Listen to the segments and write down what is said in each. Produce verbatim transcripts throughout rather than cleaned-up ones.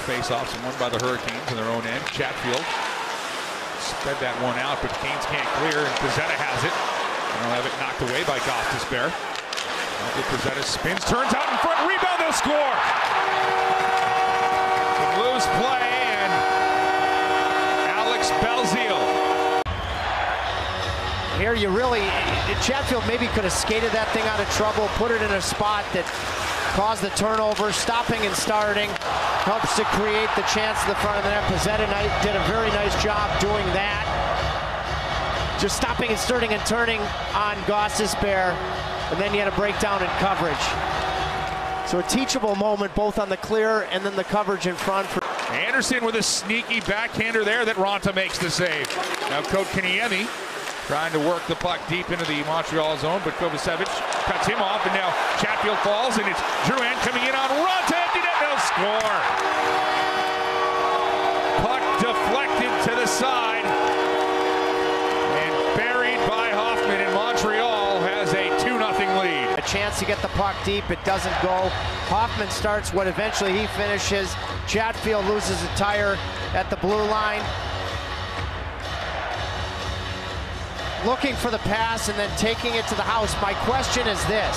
face-offs and won by the Hurricanes in their own end. Chatfield sped that one out, but Canes can't clear, and Pizzetta has it. And they'll have it knocked away by Gostisbehere. Pizzetta spins, turns out in front, rebound, they'll score! Some loose play, and Alex Belzile. Here you really, Chatfield maybe could have skated that thing out of trouble, put it in a spot that caused the turnover. Stopping and starting helps to create the chance at the front of the net. Pizzetta did a very nice job doing that. Just stopping and starting and turning on Gostisbehere, and then you had a breakdown in coverage. So a teachable moment both on the clear and then the coverage in front. For Anderson with a sneaky backhander there that Ronta makes the save. Now Kotkaniemi trying to work the puck deep into the Montreal zone, but Kovacevic cuts him off, and now Chatfield falls, and it's Drouin coming in on Ronta, and they'll score. Puck deflected to the side, and buried by Hoffman, and Montreal has a two nothing lead. A chance to get the puck deep, it doesn't go. Hoffman starts what eventually he finishes. Chatfield loses a tire at the blue line. Looking for the pass and then taking it to the house. My question is this.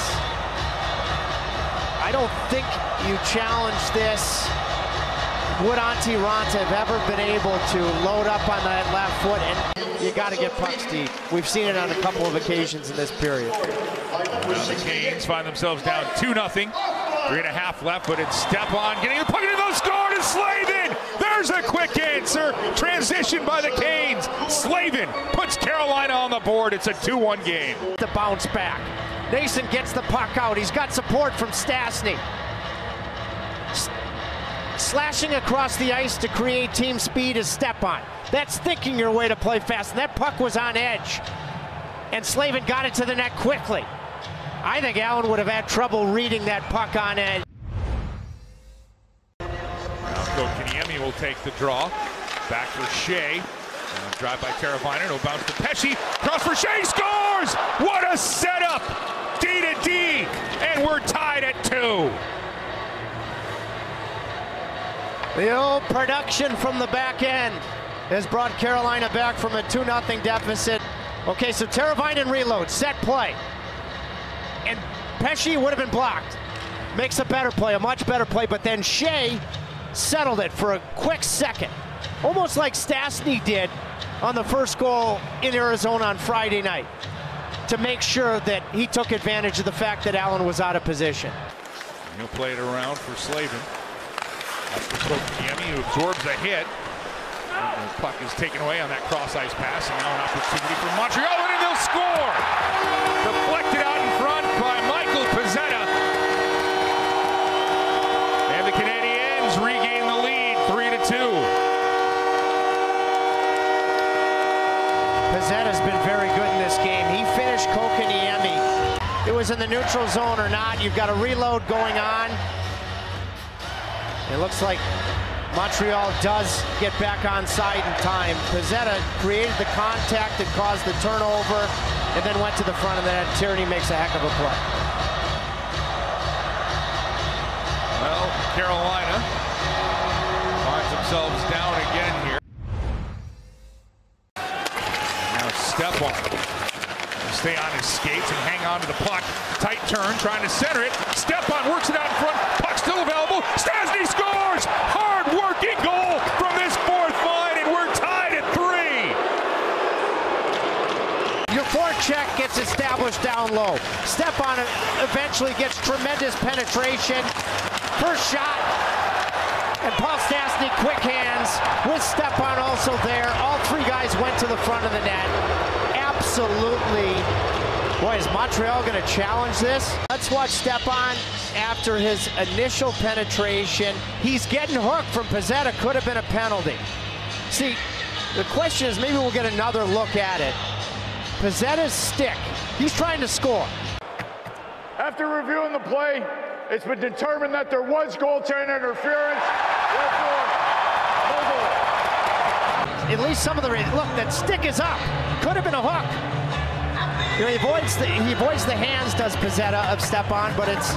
I don't think you challenge this. Would Antti Ronta have ever been able to load up on that left foot? And you got to get pucks deep. We've seen it on a couple of occasions in this period. Well, the Canes find themselves down two nothing. Three and a half left, but it's Stepan getting the puck into the score to Slavin. There's a quick answer. Transition by the Canes. Slavin puts Carolina on the board. It's a two one game. The bounce back. Nason gets the puck out. He's got support from Stastny. S slashing across the ice to create team speed is Stepan. That's thinking your way to play fast. And that puck was on edge. And Slavin got it to the net quickly. I think Allen would have had trouble reading that puck on edge. Now Kotkaniemi will take the draw. Back for Shea. And a drive by Teravainen. It'll bounce to Pesce. Cross for Shea. Scores! What a setup! D to D. And we're tied at two. The old production from the back end has brought Carolina back from a two nothing deficit. Okay, so Teravainen reloads. Set play. And Pesce would have been blocked. Makes a better play, a much better play, but then Shea settled it for a quick second. Almost like Stastny did on the first goal in Arizona on Friday night, to make sure that he took advantage of the fact that Allen was out of position. He'll play it around for Slavin. That's for Kotkaniemi, who absorbs a hit. And the puck is taken away on that cross-ice pass, and now an opportunity for Montreal, and they'll score! Deflected out in front by Michael Pizzetta. And the Canadiens regain the lead, three to two. Pizzetta's been very good in this game. He finished Kotkaniemi. It was in the neutral zone or not. You've got a reload going on. It looks like Montreal does get back on side in time. Pizzetta created the contact that caused the turnover and then went to the front of the net. Tierney makes a heck of a play. Well, Carolina finds themselves down again here. Now Stepan stay on his skates and hang on to the puck. Tight turn, trying to center it. Stepan works it out in front. Puck still available. Stastny scores! Hard-working goal from this fourth line, and we're tied at three. Your forecheck gets established down low. Stepan eventually gets tremendous penetration. First shot, and Paul Stastny quick hands with Stepan also there. All three guys went to the front of the net. Absolutely. Boy, is Montreal going to challenge this? Let's watch Stepan after his initial penetration. He's getting hooked from Pizzetta. Could have been a penalty. See, the question is, maybe we'll get another look at it. Pizzetta's stick. He's trying to score. After reviewing the play, it's been determined that there was goaltender interference. Therefore, no goal. At least some of the look, that stick is up. Could have been a hook. You know, he avoids the he avoids the hands, does Pizzetta, of Stepan, but it's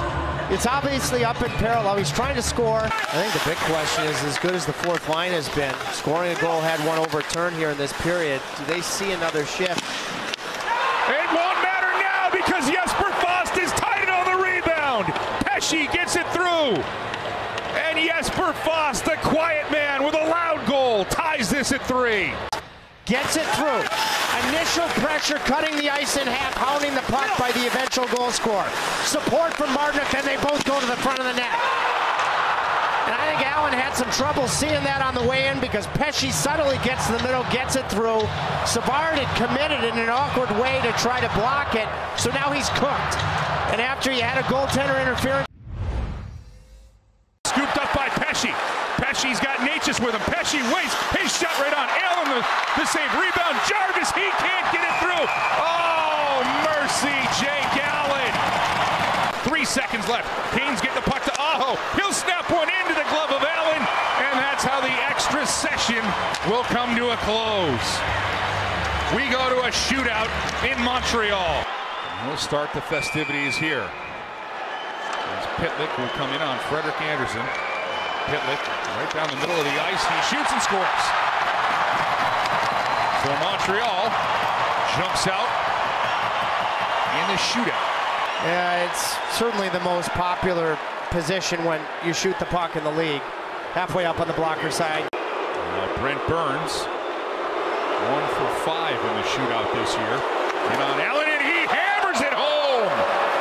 It's obviously up in parallel. He's trying to score. I think the big question is, as good as the fourth line has been, scoring a goal, had one overturned here in this period. Do they see another shift? It won't matter now because Jesper Fast is tied on the rebound. Pesce gets it through. And Jesper Fast, the quiet man with a loud goal, ties this at three. Gets it through. Initial pressure, cutting the ice in half, hounding the puck by the eventual goal scorer. Support from Martinook, and they both go to the front of the net. And I think Allen had some trouble seeing that on the way in because Pesce subtly gets to the middle, gets it through. Savard had committed in an awkward way to try to block it, so now he's cooked. And after you had a goaltender interference. Scooped up by Pesce. Pesce's got Natchez with him. Pesce waits. His shot right on. Allen the, the save. Rebound. Jarvis. He can't get it through. Oh, mercy, Jake Allen. Three seconds left. Canes get the puck to Aho. He'll snap one into the glove of Allen. And that's how the extra session will come to a close. We go to a shootout in Montreal. And we'll start the festivities here. As Pitlick will come in on Frederik Anderson. Pitlick right down the middle of the ice. He shoots and scores. So Montreal jumps out in the shootout. Yeah, it's certainly the most popular position when you shoot the puck in the league. Halfway up on the blocker side. Now Brent Burns, one for five in the shootout this year. And on Allen, and he hammers it home.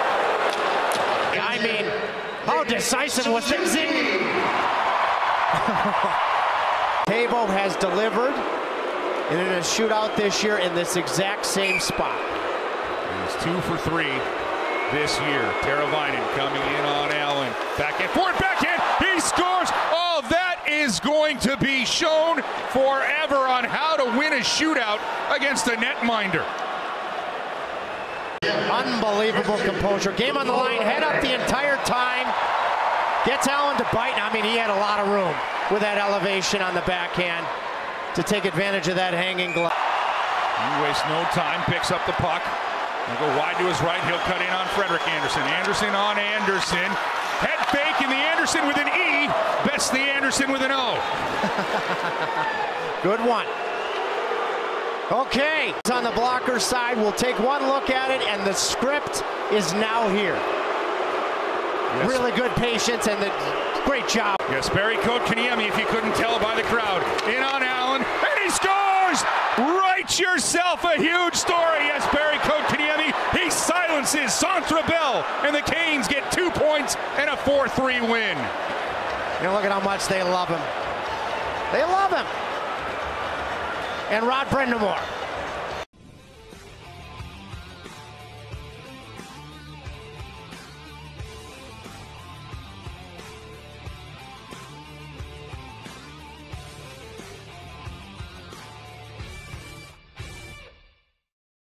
I mean, how decisive was that? Zing! Tavo has delivered in a shootout this year in this exact same spot. He's two for three this year. Teravainen coming in on Allen. Back and forth, backhand. He scores. Oh, that is going to be shown forever on how to win a shootout against a netminder. Unbelievable composure. Game on the line, head up the entire time. Gets Allen to bite. I mean, he had a lot of room with that elevation on the backhand to take advantage of that hanging glove. He wastes no time, picks up the puck. He'll go wide to his right. He'll cut in on Frederik Anderson. Anderson on Anderson. Head fake, and the Anderson with an E. Best the Anderson with an O. Good one. Okay, it's on the blocker side. We'll take one look at it, and the script is now here. Yes. Really good patience and the great job. Jesperi Kotkaniemi, if you couldn't tell by the crowd. In on Allen, and he scores! Write yourself a huge story, Jesperi Kotkaniemi. He silences Centre Bell, and the Canes get two points and a four three win. You know, look at how much they love him. They love him. And Rod Brindamore.